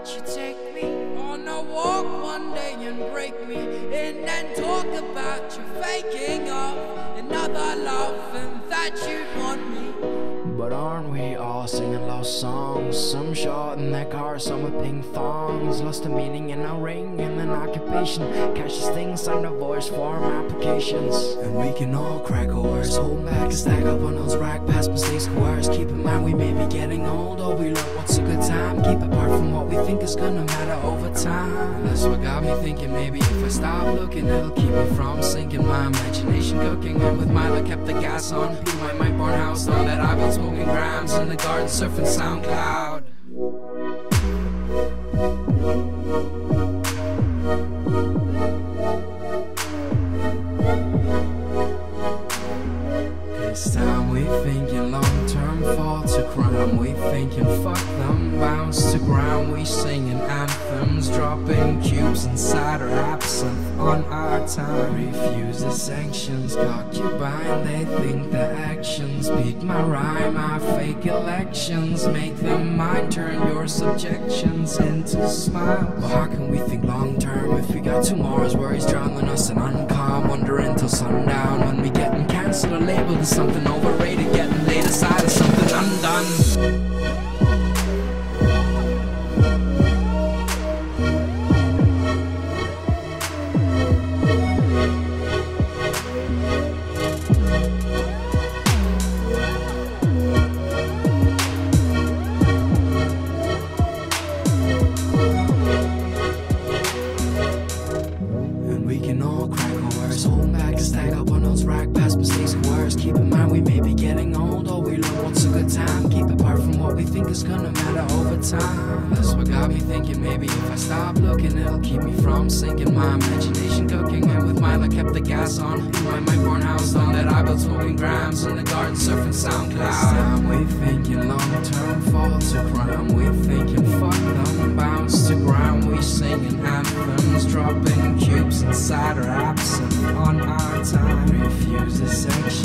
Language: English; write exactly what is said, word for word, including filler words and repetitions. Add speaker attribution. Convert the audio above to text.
Speaker 1: about you take me on a walk one day and break me and then talk about you faking off another love and that you want me.
Speaker 2: But aren't we all singing lost songs? Some short in their cars, some with pink thongs. Lost a meaning in a ring and an occupation. Catch this thing, sign a voice form applications. And we can all crack our words, hold back and stack up on those rack past mistakes coerce. Keep in mind we may be getting old, or we learn what's a good time. Keep apart from what we think is gonna matter over time. And that's what got me thinking maybe if I stop looking, it'll keep me from sinking. My imagination cooking, and with Mila kept the gas on. Blew my mic barn house on that I built smoking grams in the garden surfing SoundCloud. This time we thinking long-term fall to crime. We thinking fuck them, bounce to ground. We singing anthems, dropping cubes inside our absinthe on our time. Refuse the sanctions, concubine. They think the actions beat my rhyme. Our fake elections make them mine. Turn your subjections into smiles. Well, how can we think long-term if we got tomorrow's worries drowning us in uncalm? Wondering till sundown when we getting cancelled or labeled as something overrated, getting laid aside as something undone. Hold back and stack up on those rack past mistakes and words. Keep in mind we may be getting old, or we learn what's a good time. Keep apart from what we think is gonna matter over time. That's what got me thinking maybe if I stop looking, it'll keep me from sinking. My imagination cooking, and with Mila kept the gas on. Blew my mic barn house on that I built smoking grams in the garden surfing SoundCloud. This time we thinking long-term fall to crime. We thinking fuck them, bounce to ground. We singing anthems, dropping cubes inside our absinthe on our time. Refuse the section.